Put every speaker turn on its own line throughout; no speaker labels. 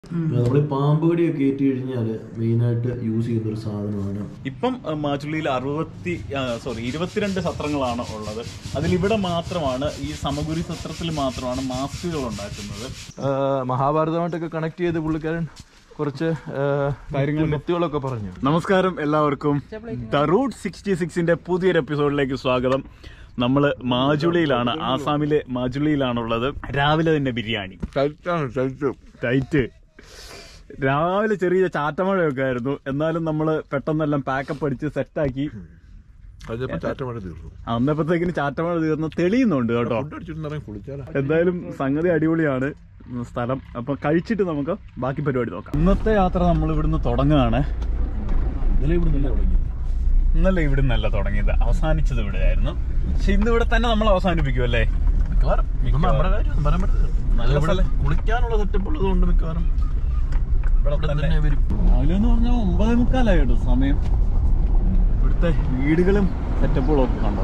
നമ്മൾ പാമ്പ് കടിയൊക്കെ ഏറ്റി കഴിഞ്ഞാൽ മെയിനായിട്ട് യൂസ് ചെയ്യുന്നൊരു സാധനമാണ്.
ഇപ്പം മാജുള്ളിയിൽ 22 സത്രങ്ങളാണ് ഉള്ളത്. അതിലിവിടെ മാത്രമാണ്, ഈ സമഗുരി സത്രത്തിൽ മാത്രമാണ് മാസ്കുകൾ ഉണ്ടാക്കുന്നത്.
മഹാഭാരതമായിട്ടൊക്കെ കണക്ട് ചെയ്ത് പുള്ളിക്കാരൻ കുറച്ച് കാര്യങ്ങളൊക്കെ പറഞ്ഞു.
നമസ്കാരം എല്ലാവർക്കും. ദ റൂട്ട് 66ന്റെ പുതിയൊരു എപ്പിസോഡിലേക്ക് സ്വാഗതം. നമ്മള് മാജുളിയിലാണ്, ആസാമിലെ മാജുളിയിലാണുള്ളത്. രാവിലെ തന്നെ ബിരിയാണി ടൈറ്റ്. രാവിലെ ചെറിയ ചാറ്റമഴയൊക്കെ ആയിരുന്നു, എന്നാലും നമ്മള് പെട്ടെന്നെല്ലാം പാക്കപ്പ് അടിച്ച് സെറ്റാക്കി. അന്നപ്പത്തേക്കിന് ചാറ്റമഴ തീർന്ന് തെളിയുന്നുണ്ട് കേട്ടോ. എന്തായാലും സംഗതി അടിപൊളിയാണ് സ്ഥലം. അപ്പൊ കഴിച്ചിട്ട് നമുക്ക് ബാക്കി പരിപാടി നോക്കാം. ഇന്നത്തെ യാത്ര നമ്മൾ ഇവിടുന്ന് തുടങ്ങുകയാണ്. ഇന്നലെ ഇവിടെ നിന്നല്ല തുടങ്ങിയത്, അവസാനിച്ചത് ഇവിടെ ആയിരുന്നു. പക്ഷെ ഇന്ന് ഇവിടെ തന്നെ നമ്മൾ അവസാനിപ്പിക്കും അല്ലേ?
കുളിക്കാനുള്ള സെറ്റപ്പ് ഉള്ളതുകൊണ്ട് മിക്കവാറും
രാവിലെന്ന് പറഞ്ഞാൽ 9:45 കേട്ടോ സമയം. ഇവിടുത്തെ വീടുകളും സെറ്റപ്പുകളും ഒക്കെ കണ്ടോ.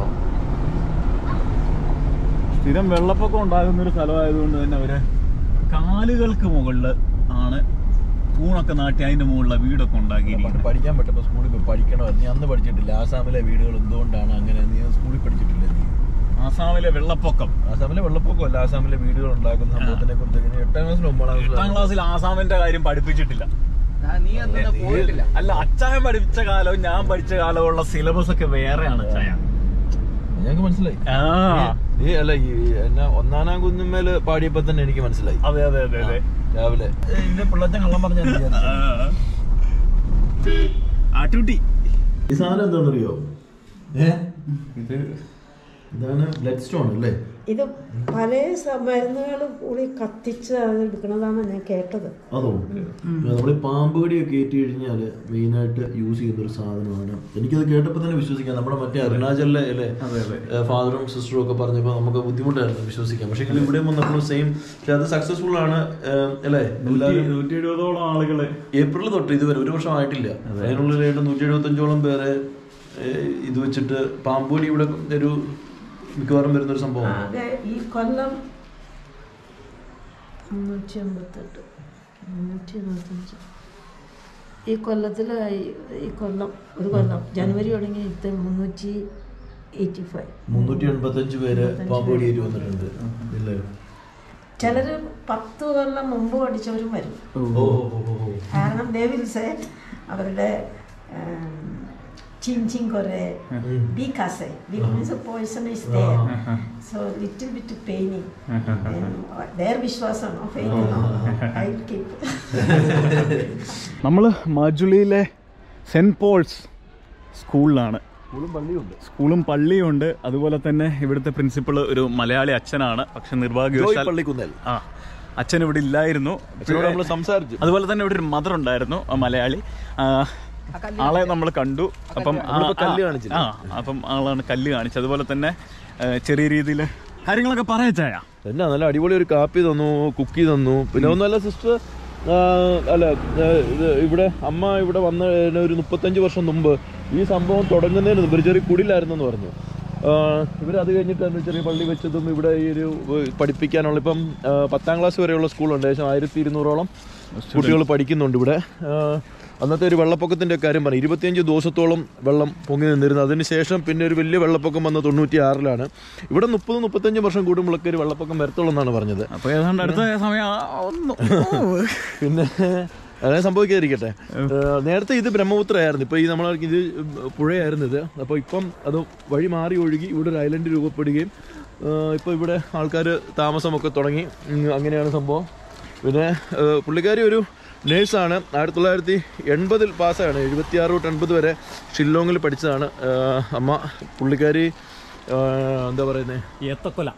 സ്ഥിരം വെള്ളപ്പൊക്കം ഉണ്ടാകുന്ന ഒരു സ്ഥലമായതുകൊണ്ട് തന്നെ അവര് കാലുകൾക്ക് മുകളിൽ ആണ് തൂണൊക്കെ നാട്ടി അതിന്റെ മുകളിലെ വീടൊക്കെ ഉണ്ടാക്കി.
പഠിക്കാൻ പറ്റുമ്പോ സ്കൂളിൽ പോയി പഠിക്കണോ? നീ അന്ന് പഠിച്ചിട്ടില്ല ആസാമിലെ വീടുകൾ എന്തുകൊണ്ടാണ് അങ്ങനെ? നീ സ്കൂളിൽ പഠിച്ചിട്ടില്ല? നീ
ആസാമിലെ വെള്ളപ്പൊക്കം
അല്ല, ആസാമിലെ വീടുകൾ ഉണ്ടാക്കുന്ന സംഭവത്തിനെ കുറിച്ച് 8ാം
ക്ലാസ്സിൽ ആസാമിന്റെ കാര്യം പഠിപ്പിച്ചിട്ടില്ല. അല്ല, അച്ചായൻ പഠിപ്പിച്ച കാലവും ഞാൻ പഠിച്ച കാലമുള്ള സിലബസ് ഒക്കെ വേറെയാണ്. അച്ചായൻ
ഞങ്ങൾക്ക് മനസ്സിലായി. അല്ല, എന്നെ 1-ാം കുന്നുമേല് പാടിയപ്പോ തന്നെ എനിക്ക് മനസ്സിലായി.
അതെ അതെ അതെ അതെ.
രാവിലെ ഇതിന്റെ പിള്ളേച്ചൻ കള്ളം പറഞ്ഞ
ആട്ടൂട്ടി.
ഈ സാധനം എന്താണെന്നറിയോ? ഇതാണ് ബ്ലഡ് സ്റ്റോൺ അല്ലേ?
ഇത് പല മരുന്നുകൾ കൂടി കത്തിച്ച് അത് എടുക്കണതാണ് ഞാൻ കേട്ടത്.
അതോ, നമ്മൾ പാമ്പ് കടിയൊക്കെ ഏറ്റി കഴിഞ്ഞാൽ മെയിനായിട്ട് യൂസ് ചെയ്യുന്നൊരു സാധനമാണ്. എനിക്കത് കേട്ടപ്പോൾ തന്നെ വിശ്വസിക്കാം. നമ്മുടെ മറ്റേ അരുണാചലിലെ അല്ലേ ഫാദറും സിസ്റ്ററും ഒക്കെ പറഞ്ഞപ്പോൾ നമുക്ക് ബുദ്ധിമുട്ടായിരുന്നു വിശ്വസിക്കാം. പക്ഷെ ഇവിടെ വന്നപ്പോൾ സെയിം. പക്ഷെ അത് സക്സസ്ഫുൾ ആണ് അല്ലേ?
120ഓളം ആളുകള്
ഏപ്രിൽ തൊട്ട് ഇതുവരെ 1 വർഷം ആയിട്ടില്ല. അതിനുള്ളിലായിട്ട് 175ഓളം പേരെ ഇത് വെച്ചിട്ട് പാമ്പ് കടി ഇവിടെ ഒരു മിക്കവാറും വരുന്നൊരു സംഭവം.
ഈ കൊല്ലം 388, 325. ഈ കൊല്ലത്തിൽ ഈ കൊല്ലം ഒരു കൊല്ലം ജനുവരി തുടങ്ങി
385 പേര് പാമ്പ് കടിയേറ്റ് വന്നിട്ടുണ്ട്.
ചിലര് 10 കൊല്ലം മുമ്പ് പഠിച്ചവരും വരും. കാരണം അവരുടെ changing kore because because poison is there, so little bit paining, and their vishwasam of faith I keep.
നമ്മള് മാജുളിയിലെ സെന്റ് പോൾസ് സ്കൂളിലാണ്. സ്കൂളും പള്ളിയുണ്ട്. അതുപോലെ തന്നെ ഇവിടുത്തെ പ്രിൻസിപ്പൾ ഒരു മലയാളി അച്ഛനാണ്. പക്ഷെ നിർഭാഗ്യവശാൽ അച്ഛൻ ഇവിടെ ഇല്ലായിരുന്നു. സംസാരിച്ചു. അതുപോലെ തന്നെ ഇവിടെ ഒരു മദർ ഉണ്ടായിരുന്നു, മലയാളി. ആളെ നമ്മൾ കണ്ടു. അപ്പം ആളാണ് കല്ല് കാണിച്ചത്. അതുപോലെ തന്നെ ചെറിയ രീതിയിൽ കാര്യങ്ങളൊക്കെ പറയച്ചായ
എന്നാ നല്ല അടിപൊളി ഒരു കാപ്പി തന്നു, കുക്കി തന്നു. പിന്നെ ഒന്നല്ല സിസ്റ്റർ, അല്ല ഇവിടെ അമ്മ ഇവിടെ വന്ന ഒരു 35 വർഷം മുമ്പ് ഈ സംഭവം തുടങ്ങുന്നതിന് മുമ്പ് ഒരു ചെറിയ കുടിലായിരുന്നെന്ന് പറഞ്ഞു. ഇവരത് കഴിഞ്ഞിട്ടാണ് ചെറിയ പള്ളി വെച്ചതും ഇവിടെ ഈ ഒരു പഠിപ്പിക്കാനുള്ള. ഇപ്പം 10ാം ക്ലാസ് വരെയുള്ള സ്കൂളുണ്ട്. ഏകദേശം 1200ഓളം കുട്ടികൾ പഠിക്കുന്നുണ്ട് ഇവിടെ. അന്നത്തെ ഒരു വെള്ളപ്പൊക്കത്തിൻ്റെ കാര്യം പറഞ്ഞു. 25 ദിവസത്തോളം വെള്ളം പൊങ്ങി നിന്നിരുന്നു. അതിനുശേഷം പിന്നെ ഒരു വലിയ വെള്ളപ്പൊക്കം വന്ന് 96-ലാണ്. ഇവിടെ 30-35 വർഷം കൂടുമ്പോഴൊക്കെ ഒരു വെള്ളപ്പൊക്കം വരത്തുള്ളൂ എന്നാണ് പറഞ്ഞത്.
അപ്പോൾ ഏതാണ്ട് അടുത്ത സമയം
പിന്നെ അങ്ങനെ സംഭവിക്കാതിരിക്കട്ടെ. നേരത്തെ ഇത് ബ്രഹ്മപുത്രയായിരുന്നു. ഇപ്പോൾ ഈ നമ്മൾ ഇത് പുഴയായിരുന്നു ഇത്. അപ്പോൾ ഇപ്പം അത് വഴി മാറി ഒഴുകി ഇവിടെ ഒരു ഐലൻഡ് രൂപപ്പെടുകയും ഇപ്പോൾ ഇവിടെ ആൾക്കാർ താമസമൊക്കെ തുടങ്ങി. അങ്ങനെയാണ് സംഭവം. പിന്നെ പുള്ളിക്കാരി ഒരു നേഴ്സാണ്. 1980 പാസ്സാണ്. 76 തൊട്ട് 80 വരെ ഷില്ലോങ്ങിൽ പഠിച്ചതാണ് അമ്മ. പുള്ളിക്കാരി എന്താ പറയുന്നത്,
ഏത്തക്കൊല.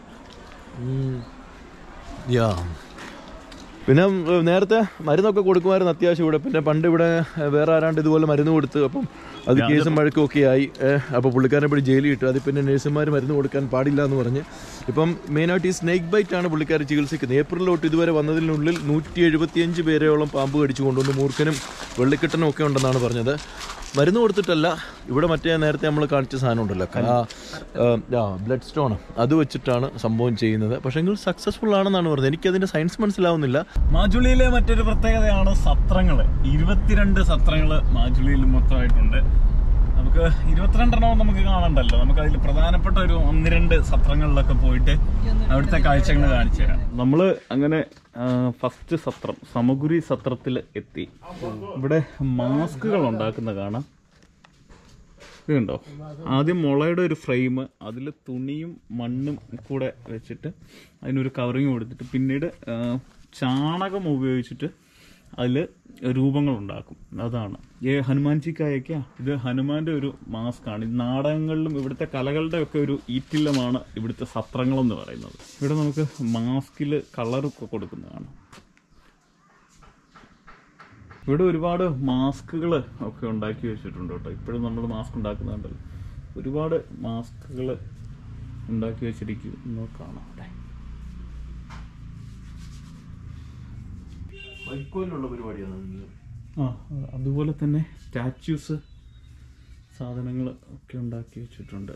പിന്നെ നേരത്തെ മരുന്നൊക്കെ കൊടുക്കുമായിരുന്നു അത്യാവശ്യം ഇവിടെ. പിന്നെ പണ്ട് ഇവിടെ വേറെ ആരാണ്ട് ഇതുപോലെ മരുന്ന് കൊടുത്ത് അപ്പം അത് കേസും വഴക്കുമൊക്കെ ആയി. അപ്പോൾ പുള്ളിക്കാരനെ പോയി ജയിലിൽ ഇട്ടു. അതിൽ പിന്നെ നഴ്സുമാർ മരുന്ന് കൊടുക്കാൻ പാടില്ല എന്ന് പറഞ്ഞ് ഇപ്പം മെയിനായിട്ട് ഈ സ്നേക്ക് ബൈറ്റ് ആണ് പുള്ളിക്കാർ ചികിത്സിക്കുന്നത്. ഏപ്രിൽ തൊട്ട് ഇതുവരെ വന്നതിനുള്ളിൽ 175 പേരെയോളം പാമ്പ് കടിച്ചു കൊണ്ടുവന്നു. മൂർഖനും വെള്ളിക്കെട്ടനും ഒക്കെ ഉണ്ടെന്നാണ് പറഞ്ഞത്. മരുന്ന് കൊടുത്തിട്ടല്ല, ഇവിടെ മറ്റേ നേരത്തെ നമ്മൾ കാണിച്ച സാധനം ഉണ്ടല്ലോ, ബ്ലഡ് സ്റ്റോൺ, അത് വെച്ചിട്ടാണ് സംഭവം ചെയ്യുന്നത്. പക്ഷെങ്കിൽ സക്സസ്ഫുൾ ആണെന്നാണ് പറഞ്ഞത്. എനിക്കതിൻ്റെ സയൻസ് മനസ്സിലാവുന്നില്ല.
മാജുളിയിലെ മറ്റൊരു പ്രത്യേകതയാണ് സത്രങ്ങൾ. 22 സത്രങ്ങൾ മാജുളിയിൽ മൊത്തമായിട്ടുണ്ട്. നമുക്ക് 22 നമുക്ക് കാണണ്ടല്ലോ, നമുക്ക് അതിൽ പ്രധാനപ്പെട്ട ഒരു 1-2 സത്രങ്ങളിലൊക്കെ പോയിട്ട് അവിടുത്തെ കാഴ്ചകൾ കാണിച്ചു തരാം. നമ്മള് അങ്ങനെ ഫസ്റ്റ് സത്രം സമഗുരി സത്രത്തിൽ എത്തി. ഇവിടെ മാസ്കുകൾ ഉണ്ടാക്കുന്ന കാണാം. ഇതുണ്ടോ, ആദ്യം മുളയുടെ ഒരു ഫ്രെയിം, അതിൽ തുണിയും മണ്ണും കൂടെ വെച്ചിട്ട് അതിനൊരു കവറിങ് കൊടുത്തിട്ട് പിന്നീട് ചാണകം ഉപയോഗിച്ചിട്ട് അതിൽ രൂപങ്ങൾ ഉണ്ടാക്കും. അതാണ് ഹനുമാൻജിക്കായൊക്കെ. ഇത് ഹനുമാന്റെ ഒരു മാസ്കാണ്. ഇത് നാടകങ്ങളിലും ഇവിടുത്തെ കലകളുടെ ഒക്കെ ഒരു ഈറ്റില്ലമാണ് ഇവിടുത്തെ സത്രങ്ങളെന്ന് പറയുന്നത്. ഇവിടെ നമുക്ക് മാസ്കിൽ കളറൊക്കെ കൊടുക്കുന്നതാണ്. ഇവിടെ ഒരുപാട് മാസ്കുകൾ ഒക്കെ ഉണ്ടാക്കി വെച്ചിട്ടുണ്ട് കേട്ടോ. ഇപ്പോഴും നമ്മൾ മാസ്ക് ഉണ്ടാക്കുന്നുണ്ടല്ലോ, ഒരുപാട് മാസ്കുകൾ ഉണ്ടാക്കി വെച്ചിരിക്കുന്നു കാണാം.
വൈക്കോലുള്ള പരിപാടിയാണ്.
അതുപോലെ തന്നെ സ്റ്റാച്യൂസ്, സാധനങ്ങൾ ഒക്കെ ഉണ്ടാക്കി വെച്ചിട്ടുണ്ട്.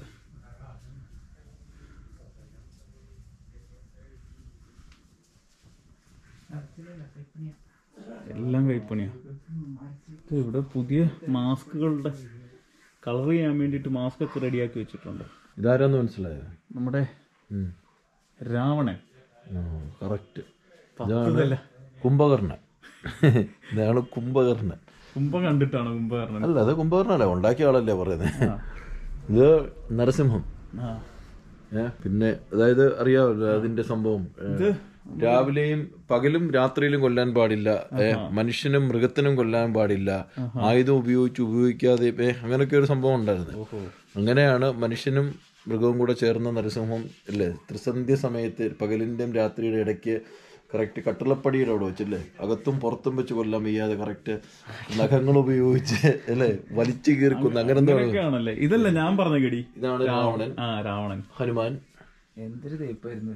എല്ലാം കൈപ്പണിയാണ്. ഇവിടെ പുതിയ മാസ്കുകളുടെ കളർ ചെയ്യാൻ വേണ്ടിയിട്ട് മാസ്ക് ഒക്കെ റെഡിയാക്കി വെച്ചിട്ടുണ്ട്.
ഇതാരാന്ന് മനസ്സിലായോ?
നമ്മുടെ രാവണൻ.
കറക്റ്റ്. കുംഭകർണൻ. ഇതാണ് കുംഭകർണൻ.
കുംഭം കണ്ടിട്ടാണ് കുംഭകർണൻ?
അല്ല, അത് കുംഭകർണല്ലേ, ഉണ്ടാക്കിയ ആളല്ലേ പറയുന്നത്. ഇത് നരസിംഹം. പിന്നെ അതായത് അറിയാമല്ലോ അതിന്റെ സംഭവം. രാവിലെയും പകലും രാത്രിയിലും കൊല്ലാൻ പാടില്ല, മനുഷ്യനും മൃഗത്തിനും കൊല്ലാൻ പാടില്ല, ആയുധം ഉപയോഗിക്കാതെ അങ്ങനെയൊക്കെ ഒരു സംഭവം ഉണ്ടായിരുന്നു. അങ്ങനെയാണ് മനുഷ്യനും മൃഗവും കൂടെ ചേർന്ന നരസിംഹം അല്ലേ ത്രിസന്ധ്യ സമയത്ത് പകലിന്റെയും രാത്രിയുടെ ഇടയ്ക്ക് കറക്റ്റ് കട്ടിളപ്പടിയുടെ അവിടെ വെച്ചല്ലേ, അകത്തും പുറത്തും വെച്ച് കൊല്ലാൻ വയ്യാതെ കറക്റ്റ് നഖങ്ങൾ ഉപയോഗിച്ച് അല്ലേ വലിച്ചു കീർക്കുന്നു.
അങ്ങനെയൊക്കെയാണല്ലേ. ഇതല്ല ഞാൻ പറഞ്ഞ ഗഡി.
ഇതാണ് രാവണൻ.
രാവണൻ.
ഹനുമാൻ.
എന്തൊരു തേപ്പായിരുന്നു.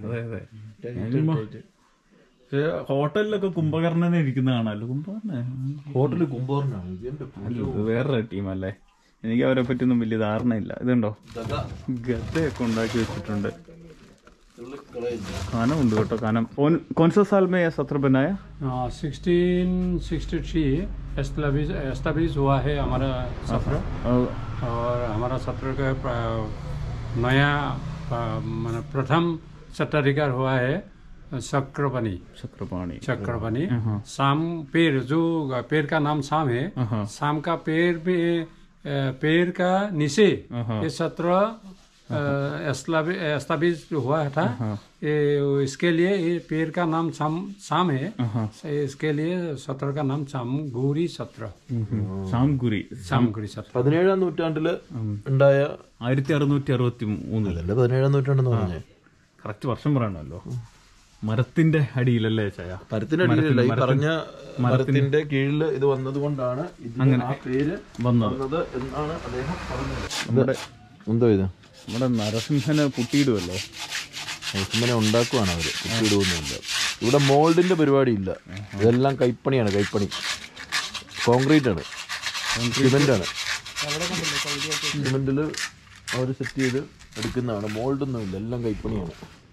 ഹോട്ടലിലൊക്കെ കുംഭകർണനെ ഇരിക്കുന്ന കാണാമല്ലോ.
ഹോട്ടലിൽ കുംഭകർണാണ്.
ഇത് വേറൊരു ടീമല്ലേ, എനിക്ക് അവരെ പറ്റിയൊന്നും വലിയ ധാരണയില്ല. ഇതുണ്ടോ, ഗതയൊക്കെ ഉണ്ടാക്കി വെച്ചിട്ടുണ്ട്. खाना ഉണ്ട് കേട്ടോ. खाना कौन सा साल में यह सत्र बनाया?
1663 एस्टैब्लिश हुआ है हमारा सत्र। और हमारा सत्र का नया प्रथम सत्राधिकार हुआ है चक्रपाणी। शाम पेड़, जो पेड़ का नाम शाम है, शाम का पेड़ का नीचे ये सत्र एस्टैब्लिश हुआ था। इसके लिए ये पेड़ का नाम शाम है, इसके लिए सत्र का नाम सामगुरी सत्र।
സാംഗുരി
സത്ര
17ാം നൂറ്റാണ്ടില് ഉണ്ടായ
1663.
17ാം നൂറ്റാണ്ടെന്ന് പറഞ്ഞേ
കറക്റ്റ് വർഷം പറയണല്ലോ. മരത്തിന്റെ അടിയിലല്ലേ ചായ?
മരത്തിന്റെ അടിയിലല്ല, ഈ പറഞ്ഞ മരത്തിന്റെ കീഴിൽ ഇത് വന്നത് കൊണ്ടാണ്
അങ്ങനെ
ആ പേര് വന്നത് എന്നാണ് അദ്ദേഹം പറഞ്ഞത്. എന്തോ ഇത്
നമ്മുടെ നരസിംഹനെ പുട്ടിയിടുമല്ലോ.
നരസിംഹനെ ഉണ്ടാക്കുവാണ് അവര്, പുട്ടിയിടുവൊന്നുമില്ല. ഇവിടെ മോൾഡിന്റെ പരിപാടി ഇല്ല, ഇതെല്ലാം കൈപ്പണിയാണ്. കൈപ്പണി കോൺക്രീറ്റ് ആണ്, സിമെന്റ് ആണ്. സിമെന്റില് അവർ സെറ്റ് ചെയ്ത് എടുക്കുന്നതാണ്, മോൾഡൊന്നും ഇല്ല, എല്ലാം കൈപ്പണിയാണ്.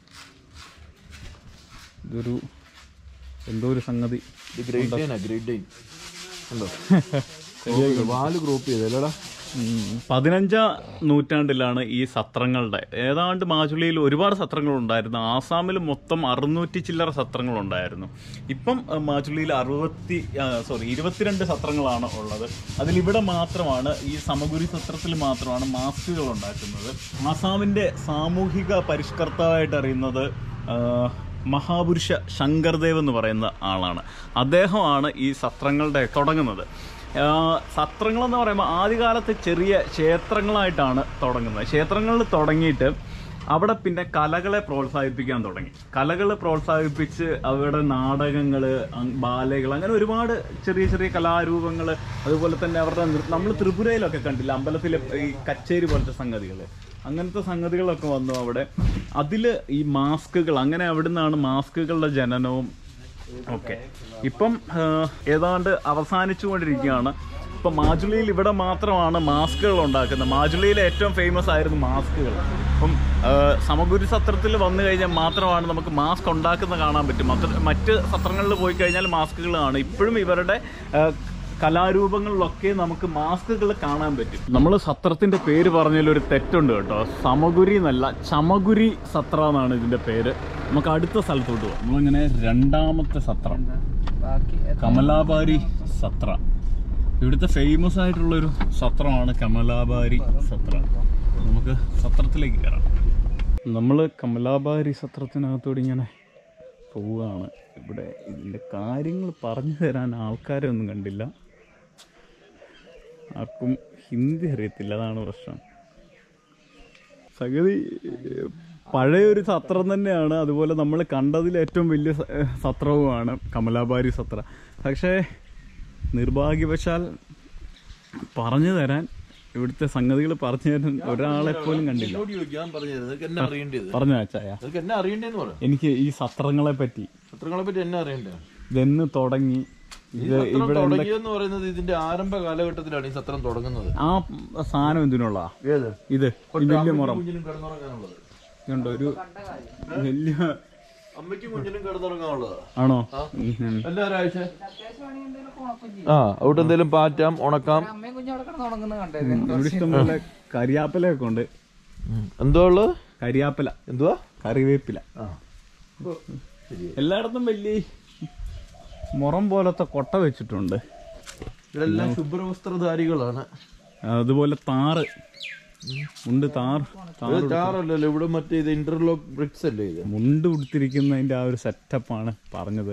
ഇതൊരു എന്തോ ഒരു സംഗതി.
ഇത് ഗ്രേറ്റ് ഡെയിനാ, ഗ്രേറ്റ് ഡെയിൻ ഉണ്ടോ, വാല് ഗ്രൂപ്പ് ചെയ്തല്ലേടാ.
15ാം നൂറ്റാണ്ടിലാണ് ഈ സത്രങ്ങളുടെ, ഏതാണ്ട് മാജുളിയിൽ ഒരുപാട് സത്രങ്ങളുണ്ടായിരുന്നു. ആസാമിൽ മൊത്തം 600 ചില്ലറ സത്രങ്ങളുണ്ടായിരുന്നു. ഇപ്പം മാജുളിയിൽ 22 സത്രങ്ങളാണ് ഉള്ളത്. അതിലിവിടെ മാത്രമാണ്, ഈ സമഗുരി സത്രത്തിൽ മാത്രമാണ് മാസ്കുകൾ ഉണ്ടാക്കുന്നത്. ആസാമിൻ്റെ സാമൂഹിക പരിഷ്കർത്താവായിട്ട് അറിയുന്നത് മഹാപുരുഷ ശങ്കർദേവ് എന്ന് പറയുന്ന ആളാണ്. അദ്ദേഹമാണ് ഈ സത്രങ്ങളുടെ തുടങ്ങുന്നത്. സത്രങ്ങളെന്ന് പറയുമ്പോൾ ആദ്യകാലത്ത് ചെറിയ ക്ഷേത്രങ്ങളായിട്ടാണ് തുടങ്ങുന്നത്. ക്ഷേത്രങ്ങളിൽ തുടങ്ങിയിട്ട് അവിടെ പിന്നെ കലകളെ പ്രോത്സാഹിപ്പിക്കാൻ തുടങ്ങി. കലകൾ പ്രോത്സാഹിപ്പിച്ച് അവിടെ നാടകങ്ങൾ, ബാലകൾ, അങ്ങനെ ഒരുപാട് ചെറിയ ചെറിയ കലാരൂപങ്ങൾ, അതുപോലെ തന്നെ അവരുടെ നമ്മൾ ത്രിപുരയിലൊക്കെ കണ്ടില്ല, അമ്പലത്തിലെ ഈ കച്ചേരി പോലത്തെ സംഗതികൾ, അങ്ങനത്തെ സംഗതികളൊക്കെ വന്നു അവിടെ. അതിൽ ഈ മാസ്കുകൾ, അങ്ങനെ അവിടെ നിന്നാണ് മാസ്കുകളുടെ ജനനവും ഒക്കെ. ഇപ്പം ഏതാണ്ട് അവസാനിച്ചു കൊണ്ടിരിക്കുകയാണ്. ഇപ്പം മാജുലിയിൽ ഇവിടെ മാത്രമാണ് മാസ്കുകൾ ഉണ്ടാക്കുന്നത്. മാജുലിയിലെ ഏറ്റവും ഫേമസ് ആയിരുന്നു മാസ്കുകൾ. അപ്പം സമഗുരു സത്രത്തിൽ വന്നു കഴിഞ്ഞാൽ മാത്രമാണ് നമുക്ക് മാസ്ക് ഉണ്ടാക്കുന്നത് കാണാൻ പറ്റും. മറ്റ് സത്രങ്ങളിൽ പോയി കഴിഞ്ഞാൽ മാസ്കുകൾ കാണും. ഇപ്പോഴും ഇവരുടെ കലാരൂപങ്ങളിലൊക്കെ നമുക്ക് മാസ്കുകൾ കാണാൻ പറ്റും. നമ്മൾ സത്രത്തിൻ്റെ പേര് പറഞ്ഞതിലൊരു തെറ്റുണ്ട് കേട്ടോ. സമഗുരി എന്നല്ല, ചമഗുരി സത്ര എന്നാണ് ഇതിൻ്റെ പേര്. നമുക്ക് അടുത്ത സ്ഥലത്തോട്ട് പോകാം. നമ്മളിങ്ങനെ രണ്ടാമത്തെ സത്രം, കമലാബാരി സത്ര. ഇവിടുത്തെ ഫേമസ് ആയിട്ടുള്ളൊരു സത്രമാണ് കമലാബാരി സത്ര. നമുക്ക് സത്രത്തിലേക്ക് കയറാം. നമ്മൾ കമലാബാരി സത്രത്തിനകത്തോട് ഇങ്ങനെ പോവുകയാണ്. ഇവിടെ ഇതിൻ്റെ കാര്യങ്ങൾ പറഞ്ഞു തരാൻ ആൾക്കാരെ ഒന്നും കണ്ടില്ല. ആർക്കും ഹിന്ദി അറിയത്തില്ല, അതാണ് പ്രശ്നം. സംഗതി പഴയൊരു സത്രം തന്നെയാണ്. അതുപോലെ നമ്മൾ കണ്ടതിൽ ഏറ്റവും വലിയ സത്രവുമാണ് കമലാബാരി സത്ര. പക്ഷേ നിർഭാഗ്യവശാൽ പറഞ്ഞു തരാൻ, ഇവിടുത്തെ സംഗതികൾ പറഞ്ഞു തരാൻ ഒരാളെപ്പോലും കണ്ടില്ല. പറഞ്ഞു ചായ, എനിക്ക് ഈ സത്രങ്ങളെ പറ്റി
എന്നെ അറിയണ്ടേ?
ഇതെന്ന് തുടങ്ങി,
ഇതിന്റെ ആരംഭ കാലഘട്ടത്തിലാണ് ഈ സത്രം തുടങ്ങുന്നത്.
ആ സാധനം എന്തിനുള്ള ഇത് വലിയ മുറം ഉണ്ടോ? ഒരു വലിയ
അമ്മയ്ക്കും കുഞ്ഞിനും കിടന്നുറങ്ങാനുള്ളത്
ആണോ?
എല്ലാ ഒരാഴ്ച അവിടെ എന്തെങ്കിലും പാറ്റാം, ഉണക്കാം.
ഇവിടെ ഇഷ്ടംപോലെ കരിയാപ്പിലൊക്കെ ഉണ്ട്.
എന്തോ ഉള്ളത്?
കരിയാപ്പില,
എന്തുവാ?
കറിവേപ്പില. എല്ലായിടത്തും വലിയ മുറം പോലത്തെ കൊട്ട വെച്ചിട്ടുണ്ട്.
ഇതെല്ലാം ശുഭ്രവസ്ത്രധാരികളാണ്.
അതുപോലെ താറ് ഉണ്ട്.
താറല്ലല്ലോ ഇവിടെ, മറ്റേ ഇത് ഇന്റർലോക്ക് ബ്രിക്സ് അല്ലേ ഇത്.
മുണ്ട് ഉടുത്തിരിക്കുന്നതിന്റെ ആ ഒരു സെറ്റപ്പാണ് പറഞ്ഞത്.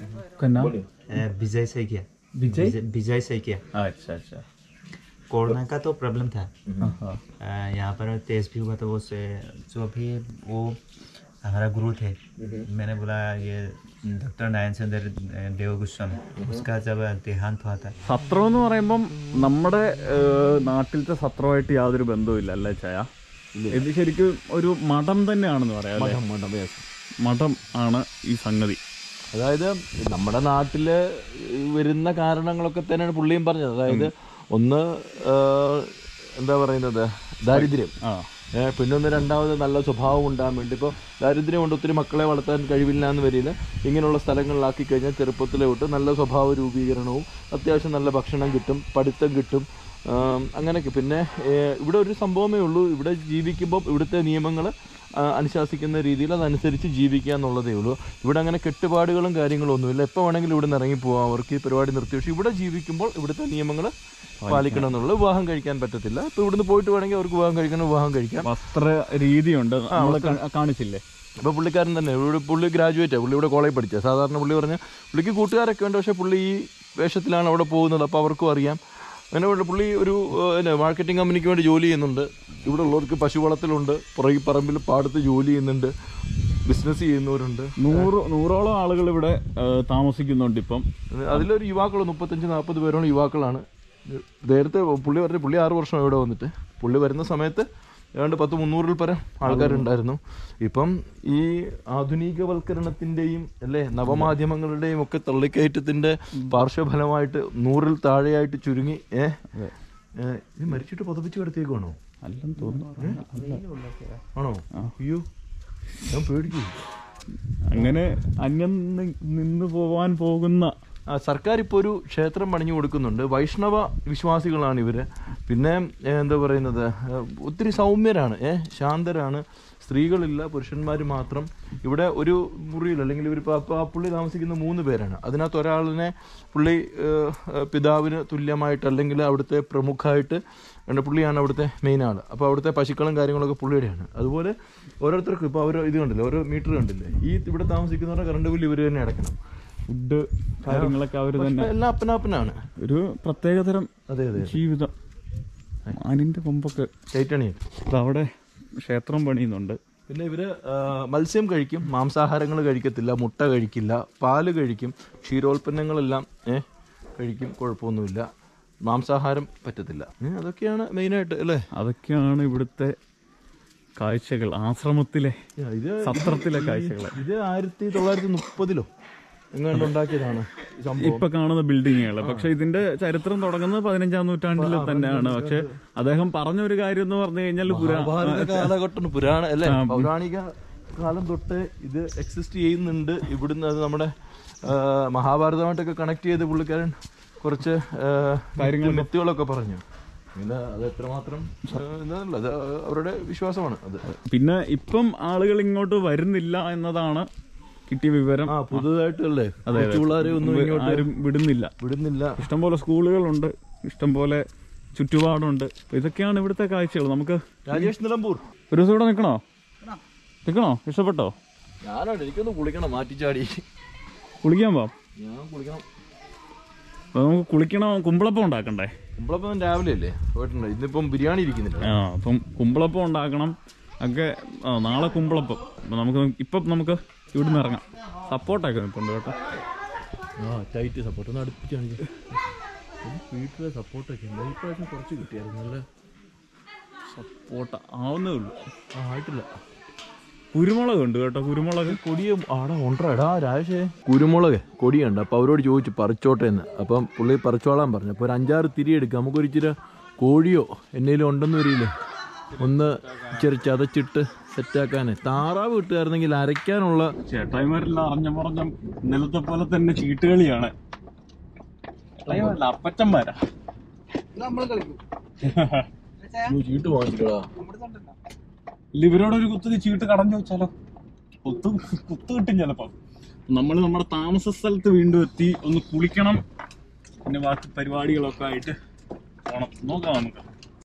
विजय से किया।
अच्छा अच्छा।
कोरोना का तो प्रॉब्लम था यहाँ पर, टेस्ट भी हुआ था वो से, जो अभी वो हमारा गुरु थे, मैंने बोला ये डॉक्टर नारायण चंद्र देव गोस्वामी, उसका जब देहांत हुआ था.
സത്രം എന്ന് പറയുമ്പം നമ്മുടെ നാട്ടിലത്തെ സത്രമായിട്ട് യാതൊരു ബന്ധവുമില്ല അല്ലേ ചായ? ഇത് ശരിക്കും ഒരു മഠം തന്നെയാണെന്ന് പറയാം. മഠം ആണ് ഈ സംഗതി.
അതായത് നമ്മുടെ നാട്ടില് വരുന്ന കാരണങ്ങളൊക്കെ തന്നെയാണ് പുള്ളിയും പറഞ്ഞത്. അതായത് ഒന്ന് എന്താ പറയുന്നത്, ദാരിദ്ര്യം. പിന്നൊന്ന് രണ്ടാമത് നല്ല സ്വഭാവം ഉണ്ടാകാൻ വേണ്ടി. ഇപ്പോൾ ദാരിദ്ര്യം കൊണ്ട് ഒത്തിരി മക്കളെ വളർത്താൻ കഴിവില്ല എന്ന് വരില്ല. ഇങ്ങനെയുള്ള സ്ഥലങ്ങളിലാക്കി കഴിഞ്ഞാൽ ചെറുപ്പത്തിലെ തൊട്ട് നല്ല സ്വഭാവ രൂപീകരണവും അത്യാവശ്യം നല്ല ഭക്ഷണം കിട്ടും, പഠിത്തം കിട്ടും, അങ്ങനെയൊക്കെ. പിന്നെ ഇവിടെ ഒരു സംഭവമേ ഉള്ളൂ, ഇവിടെ ജീവിക്കുമ്പോൾ ഇവിടുത്തെ നിയമങ്ങൾ അനുശാസിക്കുന്ന രീതിയിൽ അതനുസരിച്ച് ജീവിക്കുക എന്നുള്ളതേ ഉള്ളൂ. ഇവിടെ അങ്ങനെ കെട്ടുപാടുകളും കാര്യങ്ങളും ഒന്നുമില്ല. എപ്പോൾ വേണമെങ്കിലും ഇവിടെ നിന്ന് ഇറങ്ങിപ്പോവാം, അവർക്ക് ഈ പരിപാടി നിർത്തി. പക്ഷേ ഇവിടെ ജീവിക്കുമ്പോൾ ഇവിടുത്തെ നിയമങ്ങൾ പാലിക്കണം എന്നുള്ളത്. വിവാഹം കഴിക്കാൻ പറ്റത്തില്ല. ഇപ്പോൾ ഇവിടുന്ന് പോയിട്ട് വേണമെങ്കിൽ അവർക്ക് വിവാഹം കഴിക്കണം, വിവാഹം കഴിക്കാം.
വസ്ത്ര രീതിയുണ്ട്, കാണിച്ചില്ലേ?
ഇപ്പോൾ പുള്ളിക്കാരൻ തന്നെ പുള്ളി ഗ്രാജുവേറ്റാണ്, പുള്ളി ഇവിടെ കോളേജ് പഠിച്ചത്. സാധാരണ പുള്ളി പറഞ്ഞാൽ പുള്ളിക്ക് കൂട്ടുകാരൊക്കെ ഉണ്ട്, പക്ഷേ പുള്ളി ഈ വേഷത്തിലാണ് അവിടെ പോകുന്നത്. അപ്പോൾ അവർക്കും അറിയാം. അങ്ങനെ പുള്ളി ഒരു മാർക്കറ്റിംഗ് കമ്പനിക്ക് വേണ്ടി ജോലി ചെയ്യുന്നുണ്ട്. ഇവിടെ ഉള്ളവർക്ക് പശു വളർത്തലുണ്ട്, പുറകെ പറമ്പിൽ പാടത്ത് ജോലി ചെയ്യുന്നുണ്ട്, ബിസിനസ് ചെയ്യുന്നവരുണ്ട്.
100ഓളം ആളുകൾ ഇവിടെ താമസിക്കുന്നുണ്ട് ഇപ്പം.
അതിലൊരു യുവാക്കൾ 35-40 പേരോളം യുവാക്കളാണ്. നേരത്തെ പുള്ളി 6 വർഷം ഇവിടെ വന്നിട്ട്, പുള്ളി വരുന്ന സമയത്ത് ഏതാണ്ട് 100-300 പരം ആൾക്കാരുണ്ടായിരുന്നു. ഇപ്പം ഈ ആധുനികവൽക്കരണത്തിൻ്റെയും അല്ലേ നവമാധ്യമങ്ങളുടെയും ഒക്കെ തള്ളിക്കയറ്റത്തിൻ്റെ പാർശ്വഫലമായിട്ട് 100-ൽ താഴെയായിട്ട് ചുരുങ്ങി. ഇത് മരിച്ചിട്ട് പുതപ്പിച്ച് കിടത്തിയേക്കാണോ?
അല്ലെന്ന് തോന്നുന്നു.
ആണോ? അയ്യോ, ഞാൻ പേടിക്കും.
അങ്ങനെ അന്യം നിന്ന് പോവാൻ പോകുന്ന
സർക്കാർ ഇപ്പോൾ ഒരു ക്ഷേത്രം പണിഞ്ഞു കൊടുക്കുന്നുണ്ട്. വൈഷ്ണവ വിശ്വാസികളാണ് ഇവർ. പിന്നെ എന്താ പറയുന്നത്, ഒത്തിരി സൗമ്യരാണ്, ശാന്തരാണ്. സ്ത്രീകളില്ല, പുരുഷന്മാർ മാത്രം. ഇവിടെ ഒരു മുറിയിൽ അല്ലെങ്കിൽ ഇവർ പുള്ളി താമസിക്കുന്ന 3 പേരാണ്. അതിനകത്ത് ഒരാളിനെ പുള്ളി പിതാവിന് തുല്യമായിട്ട് അല്ലെങ്കിൽ അവിടുത്തെ പ്രമുഖമായിട്ട് പുള്ളിയാണ് അവിടുത്തെ മെയിൻ ആൾ. അപ്പോൾ അവിടുത്തെ പശുക്കളും കാര്യങ്ങളൊക്കെ പുള്ളിയുടെയാണ്. അതുപോലെ ഓരോരുത്തർക്കും ഇപ്പോൾ അവർ ഇത് കണ്ടില്ലേ, ഓരോ മീറ്റർ കണ്ടില്ലേ, ഈ ഇവിടെ താമസിക്കുന്നവരുടെ കറണ്ട് ബില്ല് ഇവർ തന്നെ അടയ്ക്കണം.
ഫുഡ് കാര്യങ്ങളൊക്കെ അവർ തന്നെ,
എല്ലാം അപ്പനാപ്പനാണ്.
ഒരു പ്രത്യേകതരം ജീവിതം. അതിൻ്റെ കൊമ്പൊക്കെ
ചൈറ്റണിയൻ.
അവിടെ ക്ഷേത്രം പണിയുന്നുണ്ട്.
പിന്നെ ഇവർ മത്സ്യം കഴിക്കും, മാംസാഹാരങ്ങൾ കഴിക്കത്തില്ല, മുട്ട കഴിക്കില്ല, പാല് കഴിക്കും, ക്ഷീരോൽപ്പന്നങ്ങളെല്ലാം കഴിക്കും, കുഴപ്പമൊന്നുമില്ല. മാംസാഹാരം പറ്റത്തില്ല. അതൊക്കെയാണ് മെയിനായിട്ട് അല്ലേ?
അതൊക്കെയാണ് ഇവിടുത്തെ കാഴ്ചകൾ, ആശ്രമത്തിലെ സത്രത്തിലെ കാഴ്ചകൾ.
ഇത് 1930-ലോ എങ്ങാണ്ട് ഉണ്ടാക്കിയതാണ് ഈ സംഭവം.
ഇപ്പൊ കാണുന്ന ബിൽഡിങ്ങുകൾ. പക്ഷെ ഇതിന്റെ ചരിത്രം തുടങ്ങുന്നത് 15-ാം നൂറ്റാണ്ടിൽ തന്നെയാണ്. പക്ഷെ അദ്ദേഹം പറഞ്ഞൊരു കാര്യം എന്ന് പറഞ്ഞു കഴിഞ്ഞാൽ
കാലഘട്ടം പുരാണ അല്ലെ, പൗരാണിക കാലം തൊട്ട് ഇത് എക്സിസ്റ്റ് ചെയ്യുന്നുണ്ട് ഇവിടുന്ന്. അത് നമ്മുടെ മഹാഭാരതമായിട്ടൊക്കെ കണക്ട് ചെയ്ത് പുള്ളിക്കാരൻ കുറച്ച് കാര്യങ്ങൾ മിത്തുകളൊക്കെ പറഞ്ഞു. പിന്നെ അത് എത്രമാത്രം അത് അവരുടെ വിശ്വാസമാണ് അത്.
പിന്നെ ഇപ്പം ആളുകൾ ഇങ്ങോട്ട് വരുന്നില്ല എന്നതാണ് കിട്ടിയ വിവരം.
പുതുതായിട്ടല്ലേ പിള്ളേരെ ഒന്നും ഇങ്ങോട്ട്
ആരും വിടുന്നില്ല. ഇഷ്ടംപോലെ സ്കൂളുകളുണ്ട്, ഇഷ്ടംപോലെ ചുറ്റുപാടുണ്ട്. ഇതൊക്കെയാണ് ഇവിടുത്തെ കാഴ്ചകൾ. നമുക്ക്
രാജേഷ് നിലമ്പൂർ
ഒരു ദിവസം ഇവിടെ നിൽക്കണോ? ഇഷ്ടപ്പെട്ടോ?
ഞാനാണ്, എനിക്കൊന്ന് കുളിക്കണം, മാറ്റിച്ചാടി
കുളിക്കാൻ പോവാം.
ഞാൻ കുളിക്കണം.
നമുക്ക് കുളിക്കണം. കുമ്പളപ്പം ഉണ്ടാക്കണ്ടേ?
കുമ്പളപ്പം രാവിലെ അല്ലേ പോയിട്ടുണ്ട്. ഇന്നിപ്പം ബിരിയാണി ഇരിക്കുന്നില്ല.
അപ്പം കുമ്പളപ്പം ഉണ്ടാക്കണം ഒക്കെ. നാളെ കുമ്പളപ്പം. ഇപ്പം നമുക്ക് ഇവിടുന്ന് ഇറങ്ങാം. സപ്പോർട്ടൊക്കെ നിൽപ്പുണ്ട് കേട്ടോ.
ടൈറ്റ് സപ്പോർട്ട് ഒന്ന് അടുപ്പിച്ചാണ്. വീട്ടിലെ സപ്പോർട്ടൊക്കെ ഉണ്ട്. ഇപ്രാവശ്യം കുറച്ച് കിട്ടിയായിരുന്നു. നല്ല
സപ്പോർട്ട് ആവുന്നേ ഉള്ളൂ,
ആയിട്ടില്ല.
കുരുമുളക് ഉണ്ട് കേട്ടോ. കുരുമുളക്
കൊടിയും ആടാ ഉണ്ടടാ രാജേ. കുരുമുളക് കൊടിയുണ്ട്. അപ്പോൾ അവരോട് ചോദിച്ചു പറിച്ചോട്ടെ എന്ന്. അപ്പം പുള്ളി പറിച്ചോളാൻ പറഞ്ഞു. അപ്പോൾ ഒരു 5-6 തിരി എടുക്കുക. നമുക്കൊരു ഇച്ചിരി കോഴിയോ എന്നേലും ഉണ്ടെന്ന് വരില്ലേ, ഒന്ന് ഇച്ചിരി ചതച്ചിട്ട് സെറ്റാക്കാനേ. താറാവ് കിട്ടുമായിരുന്നെങ്കിൽ അരയ്ക്കാനുള്ള.
ചേട്ടായിമാരെല്ലാം പറഞ്ഞ ഇന്നലത്തെ പോലെ തന്നെ ചീട്ടുകളിയാണ്. അപ്പച്ചന്മാരാ
ചീട്ട് വാങ്ങിച്ചിട്ടാ.
ഇവരോടൊരു കുത്ത് ചീട്ട് കടഞ്ഞു വെച്ചാലോ? കുത്ത് കിട്ടും ചിലപ്പോ. നമ്മൾ നമ്മുടെ താമസ സ്ഥലത്ത് വീണ്ടും എത്തി. ഒന്ന് കുളിക്കണം, പിന്നെ ബാക്കി പരിപാടികളൊക്കെ ആയിട്ട് പോണം. നോക്കാം നമുക്ക്.